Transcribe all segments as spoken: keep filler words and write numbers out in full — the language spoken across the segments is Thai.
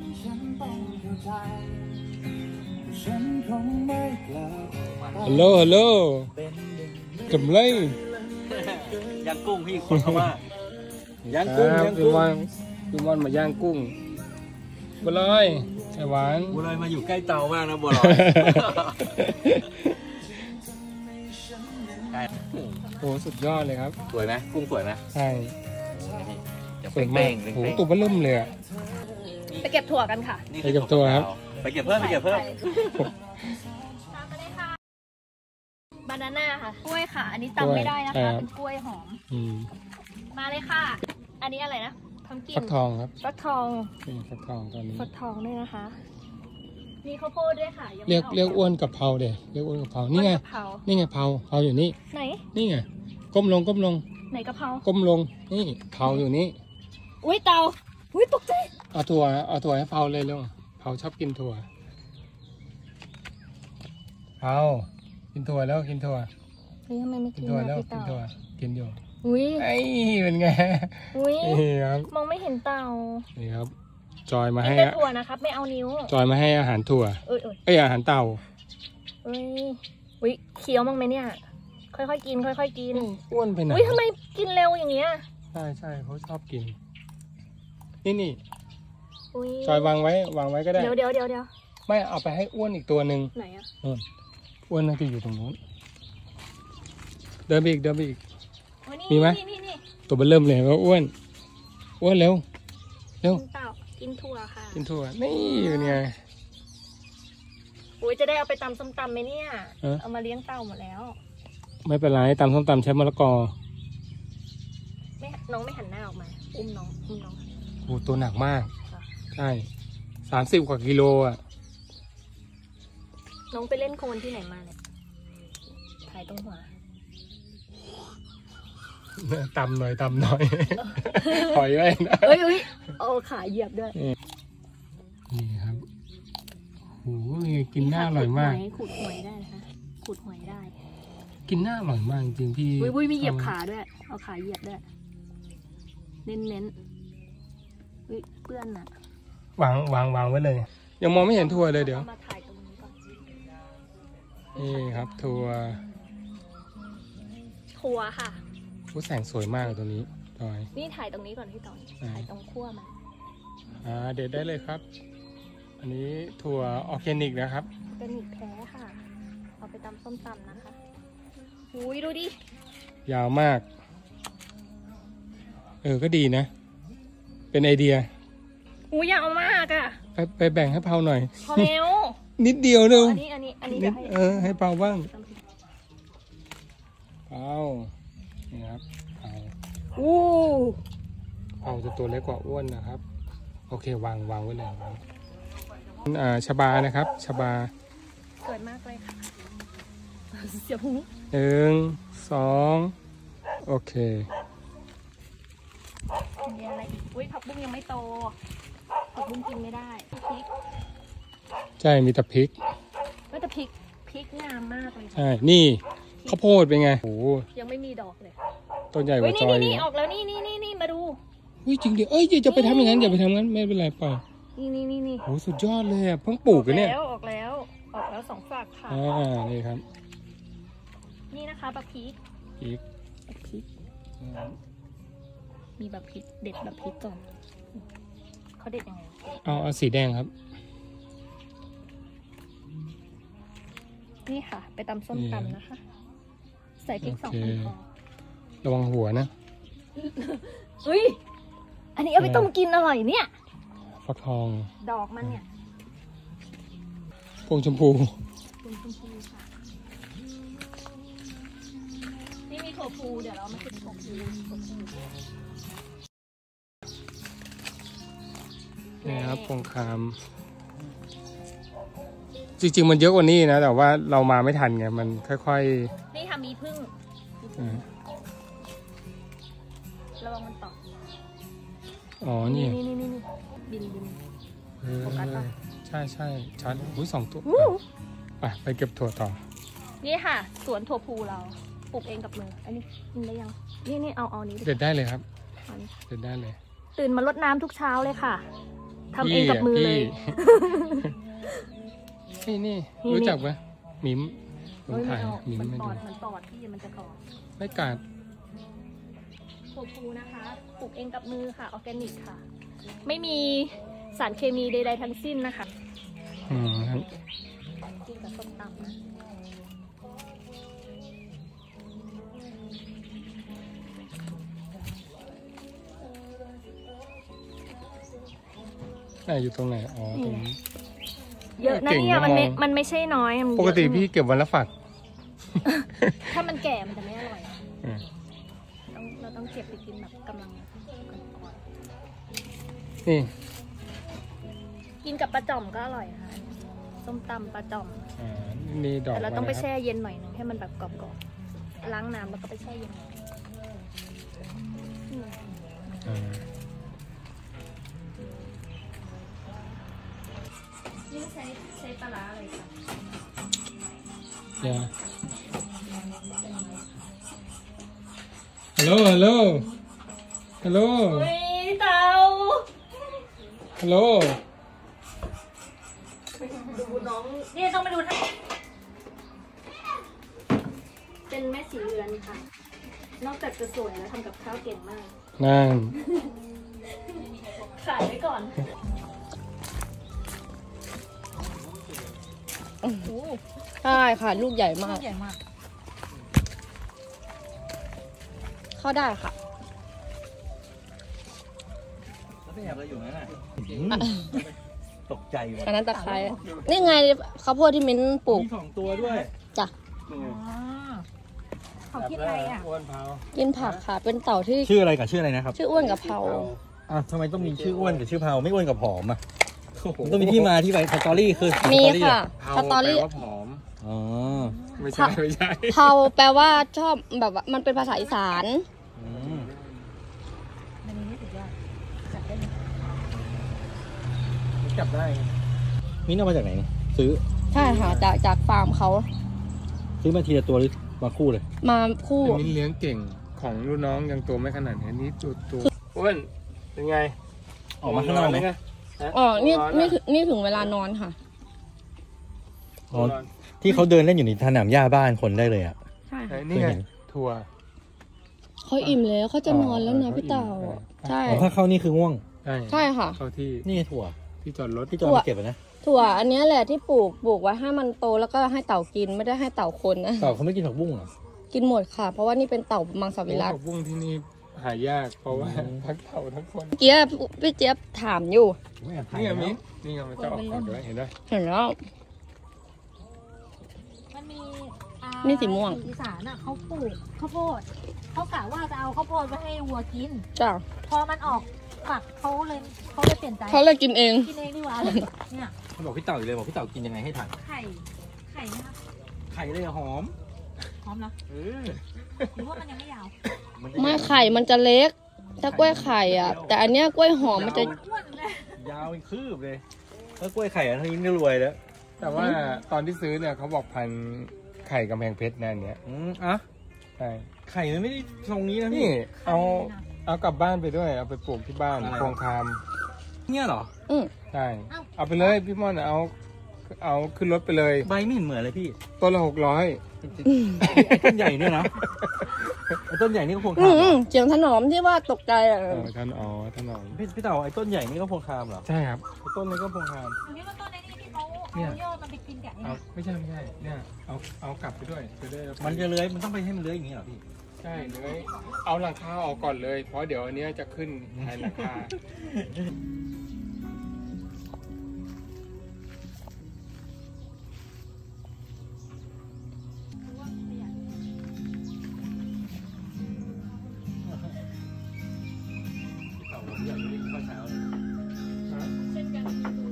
ฮัลโหลฮัลโหลกำไรย่างกุ้งพี่คนเขาว่าย่างกุ้งย่างกุ้งพี่มอนมาย่างกุ้งบัวลอยไข่หวานบัวลอยมาอยู่ใกล้เตามากนะบัวลอยโอ้สุดยอดเลยครับสวยไหมกุ้งสวยไหมใช่สวยมากโอ้ตัวมันเริ่มเลยอะไปเก็บถั่วกันค่ะไปเก็บถั่วครับไปเก็บเพิ่มไปเก็บเพิ่มบานาน่าค่ะกล้วยค่ะอันนี้ตำไม่ได้นะคะเป็นกล้วยหอมมาเลยค่ะอันนี้อะไรนะทำกินฟักทองครับฟักทองนี่ฟักทองตอนนี้ฟักทองด้วยนะคะมีข้าวโพดด้วยค่ะเรียกเรียกอ้วนกับเพราเดี๋ยวเรียกอ้วนกับเพรานี่ไงนี่ไงเพราเพราอยู่นี่ไหนนี่ไงก้มลงก้มลงไหนกะเพราก้มลงนี่เพราอยู่นี่อุ้ยเตาอุ้ยตกใจเอาถั่วเอาถั่วให้เพราเลยเร็วเพราชอบกินถั่วเพรากินถั่วแล้วกินถั่วเฮ้ยทำไมไม่กินถั่วแล้วกินถั่วกินอยู่อุ้ยไอ้เป็นไงอุ้ยนี่ครับมองไม่เห็นเตานี่ครับจอยมาให้ถั่วนะครับไม่เอานิ้วจอยมาให้อาหารถั่วเอ้ยเอ้ยอาหารเต่าเอ้ยอุ้ยเคี้ยวมั้งไหมเนี่ยค่อยๆกินค่อยๆกินอ้วนไปไหนอุ้ยทำไมกินเร็วอย่างเงี้ยใช่ใช่เขาชอบกินนี่นี่จอยวางไว้วางไว้ก็ได้เดี๋ยวเดี๋ยวเดี๋ยวเดี๋ยวไม่เอาไปให้อ้วนอีกตัวหนึ่งไหนอ่ะนู่นอ้วนน่าจะอยู่ตรงนู้นเดินไปอีกเดินไปอีกมีไหมตัวมันเริ่มเลยว่าอ้วนอ้วนเร็วเร็วกินถั่วค่ะกินถั่วนี่เป็นไงโอ้ยจะได้เอาไปตำส้มตำไหมเนี่ยเอามาเลี้ยงเต่าหมดแล้วไม่เป็นไรตำส้มตำใช้มะละกอไม่น้องไม่หันหน้าออกมาอุ้มน้องอุ้มน้องโอ้ตัวหนักมากใช่สามสิบกว่ากิโลอ่ะน้องไปเล่นโคลนที่ไหนมาเนี่ยถ่ายตรงหัวตำหน่อยตำหน่อยถอยไว้นะเฮ้ยเฮ้ยเอาขาเหยียบด้วยนี่ครับโอ้ยกินหน้าอร่อยมากขูดหวยได้นะคะขูดหวยได้กินหน้าอร่อยมากจริงพี่วุ้ยวุ้ยมีเหยียบขาด้วยเอาขาเหยียบด้วยเน้นเน้นวิเปื้อนอ่ะวางวางวางไว้เลยยังมองไม่เห็นทัวร์เลยเดี๋ยวมาถ่ายตรงนี้ก่อนนี่ครับทัวร์ทัวร์ค่ะผู้แสงสวยมากตัวนี้จอยนี่ถ่ายตรงนี้ก่อนพี่ตอนถ่ายตรงขั้วมันอ่าเด็ดได้เลยครับอันนี้ถั่วออร์แกนิกนะครับออร์แกนิกแท้ค่ะเอาไปตำส้มตำนะคะหุยดูดิยาวมากเออก็ดีนะเป็นไอเดียหูยาวมากอ่ะไปไปแบ่งให้เผาหน่อยพอแล้วนิดเดียวนึงอันนี้อันนี้อันนี้เออให้เผาบ้างเผานี่ครับเผาอู้เผาจะตัวเล็กกว่าอ้วนนะครับโอเควางวางไว้เลยครับอ่าชบานะครับชบาสวยมากเลยค่ะเสียพุงหนึ่งสองโอเคมีอะไรอีกอุ้ยผักบุ้งยังไม่โตผักบุ้งกินไม่ได้พริกใช่มีแต่พริกก็แต่พริกพริกงามมากเลยใช่นี่ข้าวโพดเป็นไงโอ้ยังไม่มีดอกเลยต้นใหญ่กว่าจอยนี่ออกแล้วนี่นี่นี่นี่มาดูอุ้ยจริงดิเอ้ยจะไปทำอย่างนั้นอย่าไปทำงั้นไม่เป็นไรปล่อยนี่นี่นี่นี่โอ้สุดยอดเลยอ่ะเพิ่งปลูกกันเนี่ยออกแล้วออกแล้วสองฝักค่ะอ่านี่ครับนี่นะคะบักพริกพริกบักพริกมีบักพริกเด็ดบักพริกก่อนเขาเด็ดยังไงเอาเอาสีแดงครับนี่ค่ะไปตำส้มตำนะคะใส่พริกสองคนพอระวังหัวนะเฮ้ยอันนี้เอาไปต้มกินอร่อยเนี่ยฟักทองดอกมันเนี่ยพวงชมพูพวงชมพูค่ะนี่มีถั่วพูเดี๋ยวเรามากินถั่วพูถั่วพูนี่ครับพวงคามจริงๆมันเยอะกว่านี้นะแต่ว่าเรามาไม่ทันไงมันค่อยๆนี่ค่ะมีพึ่งระวังมันตกอ๋อนี่นี่นี่นี่บินบินโฟกัสป่ะใช่ใช่ชัดอุ้ยสองตัวไปไปเก็บถั่วต่อนี่ค่ะสวนถั่วพูเราปลูกเองกับมืออันนี้กินได้ยังนี่นี่เอาเอานี้เด็ดได้เลยครับเด็ดได้เลยตื่นมารดน้ำทุกเช้าเลยค่ะทำเองกับมือเลยนี่นี่รู้จักไหมหมิมหนูถ่ายหมิมมันไม่ตดูอดมันตอดพี่มันจะตอดไม่กัดถั่วพูนะคะปลูกเองกับมือค่ะออร์แกนิกค่ะ ไม่มีสารเคมีใดๆทั้งสิ้นนะคะอืมครับกินกับส้มตำนะไหนอยู่ตรงไหนอ๋อตรงนี้เยอะนะเนี่ยมันไม่มันไม่ใช่น้อยมันเยอะปกติพี่เก็บวันละฝักถ้ามันแก่มันจะไม่อร่อยอืมต้องเราต้องเก็บไปกินแบบกำลังก่อนนี่กินกับปลาจ่อมก็อร่อยค่ะส้มตำปลาจ่อมอ่านี่ดอกแต่เราต้องไปะรคบแช่เย็นหน่อยนึงให้มันแบบกรอบๆล้างน้ำแล้วก็ไปแช่เย็นหน่อยอืมอ่านี่ใช้ใช้ปลาร้าอะไรคะเดี๋ยวฮัลโหลฮัลโหลฮัลโหลอุ้ยเตาฮัลโหลดูน้องนี่ต้องไปดูทางเป็นแม่สีเรือนค่ะ นอกจากจะสวยแล้วทำกับข้าวเก่งมากนั่นขายไว้ก่อนโอ้โหใช่ค่ะ ลูกใหญ่มากใหญ่มากเข้าได้ค่ะแล้วไปแอบอะไรอยู่นั่นน่ะตกใจว่ะอันนั้นตะไคร้นี่ไงข้าวโพดที่มิ้นปลูกมีสองตัวด้วยจ้ะเขาคิดอะไรอ่ะอ้วนเผากินผักค่ะ เป็นเต่าที่ชื่ออะไรกับชื่ออะไรนะครับชื่ออ้วนกับเผาอ่ะทำไมต้องมีชื่ออ้วนกับชื่อเผาไม่อ้วนกับผอมอ่ะมันต้องมีที่มาที่ไปสตอรี่คือมีสตอรี่ค่ะอะเผาสตอรี่แปลว่าผอมอ๋อไม่ใช่ไม่ใช่เผาแปลว่าชอบแบบว่ามันเป็นภาษาอีสานอืมอันนี้นี่สุดยอดจับได้จับได้มิ้นเอามาจากไหน ซื้อใช่ค่ะ จากจากฟาร์มเขาซื้อมาทีละตัวหรือมาคู่เลยมาคู่อันนี้เลี้ยงเก่งของรุ่นน้องยังตัวไม่ขนาดนี้อันนี้ตัวตัวอ้วนเป็นไงออกมาข้างนอกไหมฮะอ๋อนี่ร้ะนี่ถึงนี่ถึงเวลานอนค่ะอ๋อ ที่เขาเดินเล่นอยู่ในสนามหญ้าบ้านคนได้เลยอ่ะใช่เอ้ค่ะยนี่ไงเคยเห็นทัวร์เขาอิ่มแล้วเขาจะนอนแล้วนะอ๋อพี่เต่าเขาอิ่มใช่อ๋อถ้าเข้านี่คือง่วงใช่ใช่ค่ะเข้าที่นี่ไงถั่วที่จอดรถที่จอดมาเก็บอะนะถั่วอันเนี้ยแหละที่ปลูกปลูกไว้ให้มันโตแล้วก็ให้เต่ากินไม่ได้ให้เต่าคนนะเต่าเขาไม่กินผักบุ้งเหรอกินหมดค่ะ เพราะว่านี่เป็นเต่ามังสวิรัติผักบุ้งที่นี่หายากเพราะว่าทั้งเต่าทั้งคนเมื่อกี้พี่เจี๊ยบถามอยู่ไม่แอบถ่ายนี่ไงแล้วมิ้นนี่ไงมันจะออกก่อนด้วยเห็นไหมเห็นแล้วมันมีนี่สีม่วงอีสานอ่ะเขาปลูกข้าวโพดเขากะว่าจะเอาข้าวโพดไปให้วัวกินจ้ะพอมันออกฝักเขาเลยเขาเลยเปลี่ยนใจเขาเลยกินเองกินเองดีกว่าเนี่ยเขาบอกพี่เต่าอยู่เลยบอกพี่เต่ากินยังไงให้ถ่ายไข่ไข่นะคะไข่เลยอะหอมพร้อมแล้วเออหรือว่ามันยังไม่ยาวนจะไม่ไข่มันจะเล็ก ถ้ากล้วยไข่อ่ะ แต่อันเนี้ยกล้วยหอมมันจะอ้วนเลยยาวเป็นคืบเลยถ้ากล้วยไข่อันนี้ไม่รวยแล้วแต่ว่าตอนที่ซื้อเนี่ยเขาบอกพันธุ์ไข่กำแพงเพชรนะอันเนี้ยอืมอ่ะใช่ไข่มันไม่ได้ทรงนี้นะพี่นี่เอาเอากลับบ้านไปด้วยเอาไปปลูกที่บ้านอะไรโครงคามเนี่ยเหรออืมใช่เอาไปเลยพี่ม่อนเอาเอาขึ้นรถไปเลยใบไม่เห็นเหมือนเลยพี่ต้นละหกร้อยไอ้ต้นใหญ่เนี่ยนะไอ้ต้นใหญ่นี่ก็พวงอืคามเหรมอเสียงถนอมที่ว่าตกใจอ่ะเออท่านอ๋อท่านอ๋อพี่พี่เต่าไอ้ต้นใหญ่นี่ก็พวงคามเหรอใช่ครับไอ้ต้นนี้ก็พวงคามอันนี้มันต้นไอ้นี่ที่เขาเนี่เอายยอดมันไปกินแกะเอาไม่ใช่ไม่ใช่เนี่ยเอาเอากลับไปด้วยจะได้มันจะเลื้อยมันต้องไปให้มันเลื้อยอย่างนี้เหรอพี่ใช่เลยเอาหลังคาออกก่อนเลย เพราะเดี๋ยวอันเนี้ยจะขึ้นแทนหลังคาเต่าผมอยากไปเล่นข้าวเช้าเลยเช่นกัน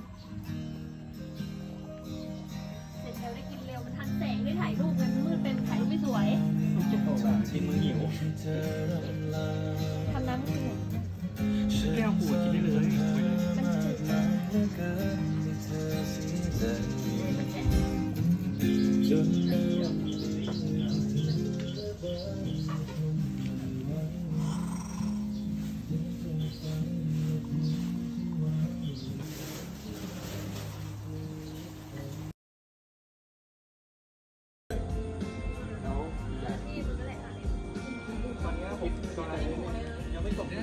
เสร็จแล้วได้กินเร็วมันทันแสงได้ถ่ายรูปกันมืดเป็นถ่ายรูปไม่สวยกินมือหิวทำน้ำกินแก้วขวดกินได้เลย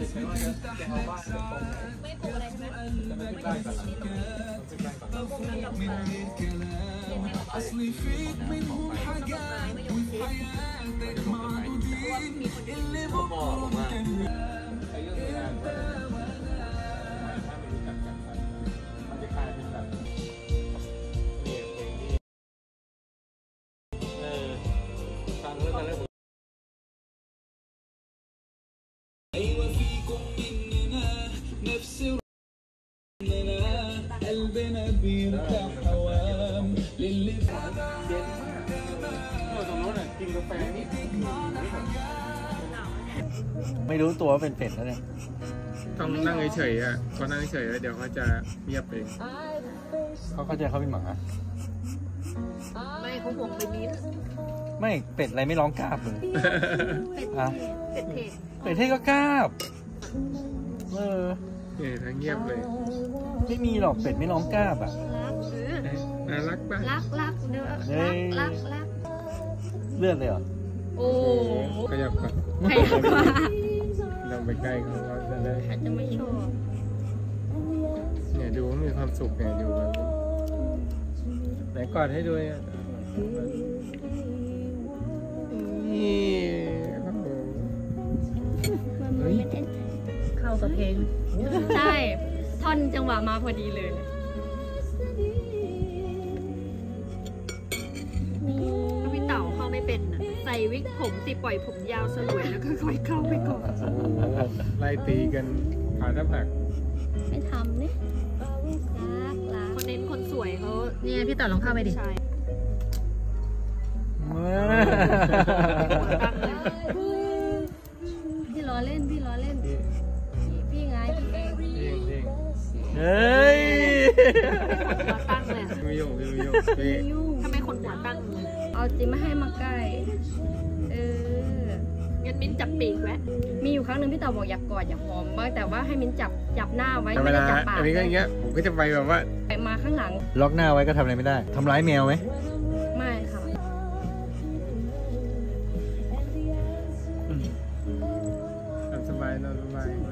ไม่ปลูกอะไรใช่ไหมไม่ปลูกอะไรก่อนเราปลูกน้ำดอกไม้เห็นไหมว่าต้นดอกไม้ไม่ยอมเสียเพราะว่ามีคนกินผมบอกผมว่าไอ้เรื่องเวลาถ้ามันรู้จักกันมันจะกลายเป็นแบบเนี่ยเพลงนี้เออฟังเรื่องกันเรื่อง ไม่รู้ตัวว่าเป็นเป็ดแล้วเนี่ยต้องนั่งเฉยๆอ่ะพอนั่งเฉยๆแล้วเดี๋ยวเขาจะเงียบเองเขาเข้าใจเขาเป็นหมาไม่เขาห่วงไปมิ้นไม่เป็ดอะไรไม่ร้องกราบเลยเป็ดอ่ะเป็ดเทศเป็ดเท่ก็กราบเออเนี่ยทั้งเงียบเลยไม่มีหรอกเป็ดไม่ร้องกราบอ่ะรักหรือน่ารักป่ะรักรักเนื้อเฮ้รักยรักรักเลือดเลยเหรอโอ้ขยับก่อนใครรักว่าเราไปใกล้เขาก็จะได้อาจจะไม่ชอบเนี่ยดูมีความสุขเนี่ยดูแบบไหนกอดให้ด้วยอ่ะนี่โอ้โหเฮ้ยเข้ากับเพลงใช่ ท่อนจังหวะมาพอดีเลยถ้าพี่เต๋าเข้าไม่เป็นน่ะใส่วิกผมสิปล่อยผมยาวสลวยแล้วก็ค่อยเข้าไปก่อนโอ้โหไล่ตีกันขาทับหักไม่ทำนี่รักรักคนเน้นคนสวยเขาเนี่ยพี่เต๋าลองเข้าไปดิใช่ พี่ล้อเล่นพี่ล้อเล่นพี่ไงพี่เองเด้งเด้งเฮ้ยหัวตั้งเลยไม่ยุ่งไม่ยุ่งพี่ทำไมคนหัวตั้งเอาจิไม่ให้มาใกล้ เอองั้นมิ้นจับปีกไว้มีอยู่ครั้งหนึ่งพี่เต่าบอกอยากกอดอยากหอมบ้างแต่ว่าให้มิ้นจับจับหน้าไว้แต่เวไม่ได้ลาจับปากอันนี้ก็อย่างเงี้ยผมก็จะไปแบบว่าไปมาข้างหลังล็อกหน้าไว้ก็ทำอะไรไม่ได้ทำร้ายแมวไหมไม่ค่ะทำสบายนอนสบายไป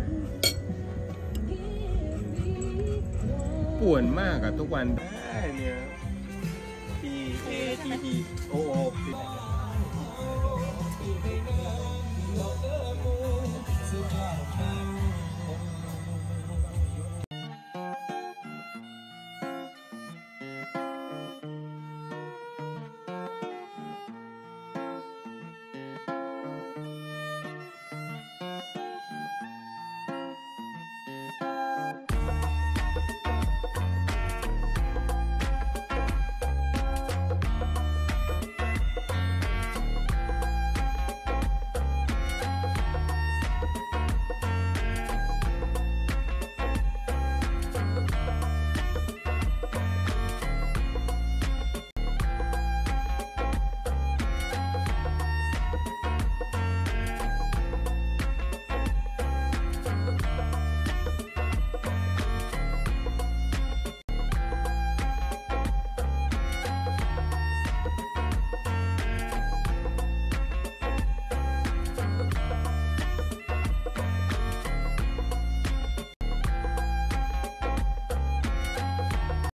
ป่วนมากอะทุกวันได้เนี่ย P A T T O O